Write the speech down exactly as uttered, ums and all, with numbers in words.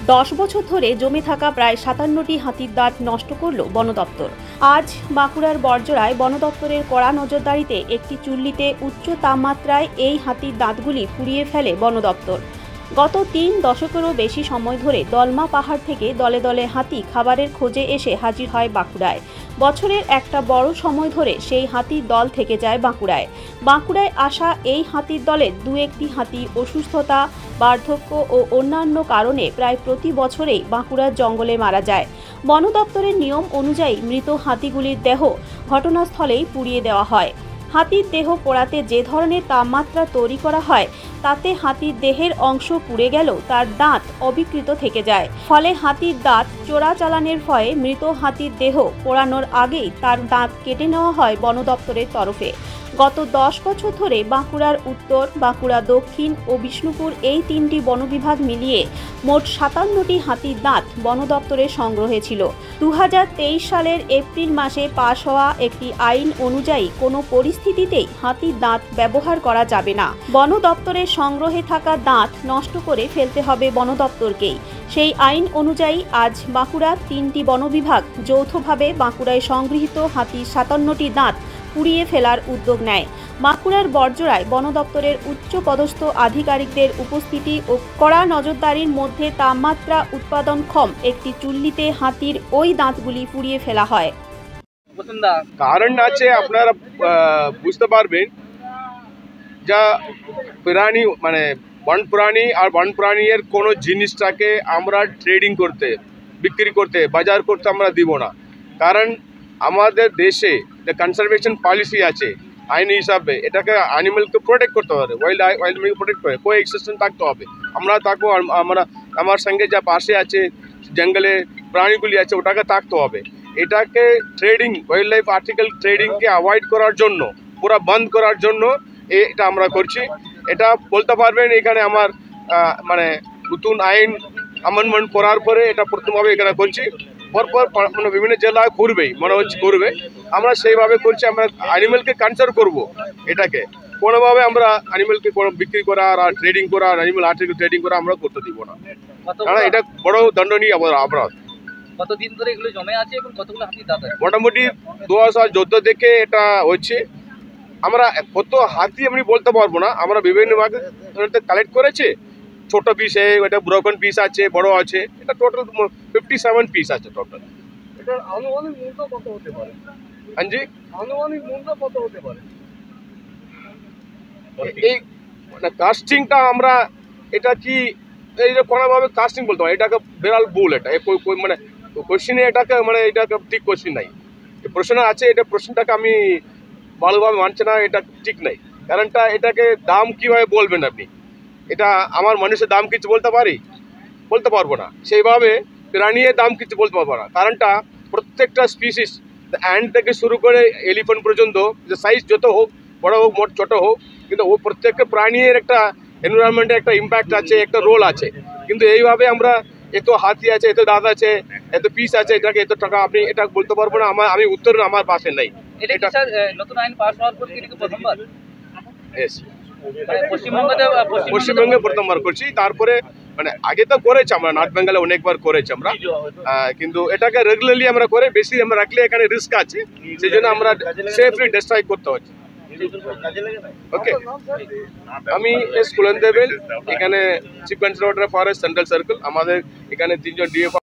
দশ বছর ধরে জমে থাকা প্রায় সাতান্নটি হাতির দাঁত নষ্ট করল বন দপ্তর। আজ বাঁকুড়ার বর্জরায় বন দপ্তরের কড়া নজরদারিতে একটি চুল্লিতে উচ্চ তাপমাত্রায় এই হাতির দাঁতগুলি পুড়িয়ে ফেলে বন দপ্তর। গত তিন দশকেরও বেশি সময় ধরে দলমা পাহাড় থেকে দলে দলে হাতি খাবারের খোঁজে এসে হাজির হয় বাঁকুড়ায়। বছরের একটা বড় সময় ধরে সেই হাতির দল থেকে যায় বাঁকুড়ায়। বাঁকুড়ায় আসা এই হাতির দলের দু একটি হাতি অসুস্থতা, বার্ধক্য ও অন্যান্য কারণে প্রায় প্রতি বছরেই বাঁকুড়ার জঙ্গলে মারা যায়। বন দপ্তরের নিয়ম অনুযায়ী মৃত হাতিগুলির দেহ ঘটনাস্থলেই পুড়িয়ে দেওয়া হয়। হাতির দেহ পোড়াতে যে ধরনের তাপমাত্রা তৈরি করা হয় তাতে হাতির দেহের অংশ পুড়ে গেলেও তার দাঁত অবিকৃত থেকে যায়। ফলে হাতির দাঁত চোরাচালানের ভয়ে মৃত হাতির দেহ পোড়ানোর আগেই তার দাঁত কেটে নেওয়া হয় বন দপ্তরের তরফে। গত দশ বছর ধরে বাঁকুড়ার উত্তর, বাঁকুড়া দক্ষিণ ও বিষ্ণুপুর এই তিনটি বন বিভাগ মিলিয়ে মোট সাতান্নটি হাতির দাঁত বন দপ্তরের সংগ্রহে ছিল। দু হাজার তেইশ সালের এপ্রিল মাসে পাশ হওয়া একটি আইন অনুযায়ী কোনো পরিস্থিতিতেই হাতির দাঁত ব্যবহার করা যাবে না। বন দপ্তরের সংগ্রহে থাকা দাঁত নষ্ট করে ফেলতে হবে বন দপ্তরকেই। সেই আইন অনুযায়ী আজ বাঁকুড়ার তিনটি বন বিভাগ যৌথভাবে বাঁকুড়ায় সংগৃহীত হাতির সাতান্নটি দাঁত পুড়িয়ে ফেলার উদ্যোগ নেয়। বাঁকুড়ার বর্জরায় বন দপ্তরের উচ্চ পদস্থ আধিকারিকদের উপস্থিতি ও কড়া নজরদারির মধ্যে তাপমাত্রা উৎপাদনক্ষম একটি চুল্লিতে হাতির ওই দাঁতগুলি পুড়িয়ে ফেলা হয়। কারণ আছে, আপনারা বুঝতে পারবেন, যা প্রাণী মানে বন প্রাণী আর বন প্রাণীর কোনো জিনিসটাকে আমরা ট্রেডিং করতে, বিক্রি করতে, বাজার করতে আমরা দিব না। কারণ আমাদের দেশে যে কনজারভেশন পলিসি আছে আইন হিসাবে, এটাকে অ্যানিমেলকে প্রোটেক্ট করতে হবে, ওয়াইল্ড ওয়াইল্ড প্রোটেক্ট করে কো এক্সিস্টেন্স থাকতে হবে। আমরা থাকবো, আমরা আমার সঙ্গে যা পাশে আছে জঙ্গলে প্রাণীগুলি আছে ওটাকে থাকতে হবে। এটাকে ট্রেডিং, ওয়াইল্ড লাইফ আর্টিকেল ট্রেডিংকে অ্যাভয়েড করার জন্য, পুরো বন্ধ করার জন্য এটা আমরা করছি। এটা বলতে পারবেন এখানে আমার মানে নতুন আইন অ্যামেন্ডমেন্ট করার পরে এটা প্রথমভাবে এখানে করছি। পরপর মানে বিভিন্ন জেলায় করবেই মনে হচ্ছে করবে, আমরা সেইভাবে করছি। আমরা অ্যানিমেলকে কনসার্ভ করবো, এটাকে কোনোভাবে আমরা অ্যানিমেলকে কোনো বিক্রি করা আর ট্রেডিং করা, অ্যানিমেল আর্টিকেল ট্রেডিং করা আমরা করতে দিব না, কারণ এটা বড় দণ্ডনীয় অপরাধ। কতদিন ধরে এগুলো জমে আছে এবং কতগুলো হাতির দাঁত আছে? মোটামুটি দু হাজার চোদ্দ থেকে এটা হচ্ছে। আমরা কত হাতি আমি বলতে পারবো না, আমরা বিভিন্ন ভাগে কালেক্ট করেছি। ছোট পিস, এটা ব্রোকন পিস আছে, বড় আছে, এটা টোটাল ফিফটি সেভেন পিস আছে টোটাল। এটার আনুমানিক মূল্য কত হতে পারে? হ্যাঁ জি, আনুমানিক মূল্য কত হতে পারে? এই মানে কাস্টিংটা আমরা এটা কি এই যে কোনোভাবে কাস্টিং বলতে হয়, এটাকে বিড়াল ভুল। এটা মানে কোশ্চিনে এটাকে মানে এটাকে ঠিক কোশ্চিন নাই, প্রশ্ন আছে, এটা প্রশ্নটাকে আমি ভালোভাবে মানছে না, এটা ঠিক নাই। কারণটা এটাকে দাম কিভাবে বলবেন আপনি? এটা আমার মানুষের দাম কিছু বলতে পারি? বলতে পারবো না। সেইভাবে প্রাণীর দাম কিছু বলতে পারবো না। কারণটা প্রত্যেকটা স্পিসিস, অ্যান্ড থেকে শুরু করে এলিফ্যান্ট পর্যন্ত, যে সাইজ যত হোক, বড় হোক, মোট ছোট হোক, কিন্তু ও প্রত্যেকটা প্রাণীর একটা এনভায়রনমেন্টে একটা ইম্প্যাক্ট আছে, একটা রোল আছে। কিন্তু এইভাবে আমরা এত হাতি আছে, এত দাঁত আছে, এত পিস আছে, এটাকে এত টাকা আপনি এটা বলতে পারবো না। আমার আমি উত্তর আমার পাশে নাই। এটা নতুন আইন পাস হওয়ার পর কি প্রথমবার? পশ্চিমবঙ্গে প্রথমবার করছি। তারপরে মানে আগে তো করেছি আমরা, নর্থ বেঙ্গলে অনেকবার করেছি আমরা, কিন্তু এটাকে রেগুলারলি আমরা করে বেশি আমরা রাখলে এখানে রিস্ক আছে, সেই জন্য আমরা সেফলি ডিস্ট্রয় করতে হচ্ছে। ওকে, আমি এস কুলেন দেবেল, এখানে chief conservator forest central circle. আমাদের এখানে তিনজন ডিএফ